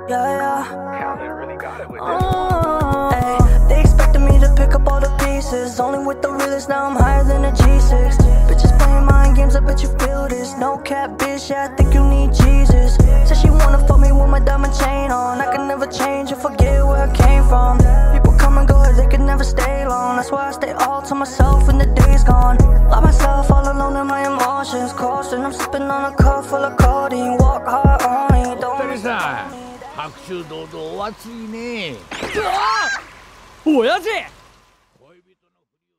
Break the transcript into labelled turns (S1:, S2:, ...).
S1: Calvin really got it with this.
S2: Ay, they expected me to pick up all the pieces. Only with the realest, now I'm higher than a G6. Bitches playing mind games, I bet you feel this. No cap, bitch, yeah, I think you need Jesus. Said she wanna fuck me with my diamond chain on. I can never change or forget where I came from. People come and go, they can never stay long. That's why I stay all to myself when the day's gone. Lock myself all alone in my emotions. Caution, I'm sipping on a cup full of codeine. Walk hard on me, don't
S3: 白秋堂々お熱いね。うわ！親父！